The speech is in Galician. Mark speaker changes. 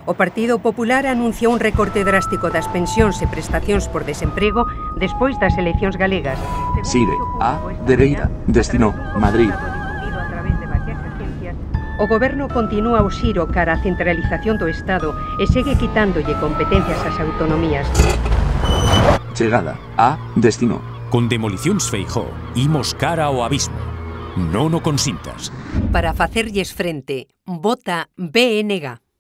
Speaker 1: O Partido Popular anunciou un recorte drástico das pensións e prestacións por desemprego despois das eleccións galegas.
Speaker 2: Sire, a dereita, destino, Madrid.
Speaker 1: O Goberno continúa o xiro cara á centralización do Estado e segue quitándolle competencias ás autonomías.
Speaker 2: Chegada, a destino.
Speaker 3: Con demolicións Feijóo, imos cara ao abismo. Non o consintas.
Speaker 1: Para facerlles frente, vota BNG.